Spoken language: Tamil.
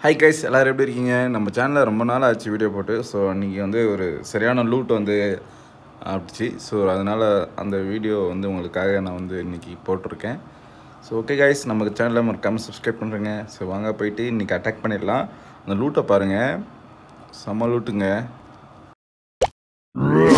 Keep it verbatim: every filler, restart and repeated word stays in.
ஹாய் கைஸ், எல்லோரும் எப்படி இருக்கீங்க? நம்ம சேனலில் ரொம்ப நாள் ஆச்சு வீடியோ போட்டு. ஸோ அன்றைக்கி வந்து ஒரு சரியான லூட் வந்து ஆப்பிடுச்சு. ஸோ அதனால் அந்த வீடியோ வந்து உங்களுக்காக நான் வந்து இன்றைக்கி போட்டிருக்கேன். ஸோ ஓகே கைஸ், நம்ம சேனலில் மறக்காமல் சப்ஸ்கிரைப் பண்ணுறேங்க. ஸோ வாங்க போயிட்டு இன்றைக்கி அட்டாக் பண்ணிடலாம். அந்த லூட்டை பாருங்கள், செம்ம லூட்டுங்க.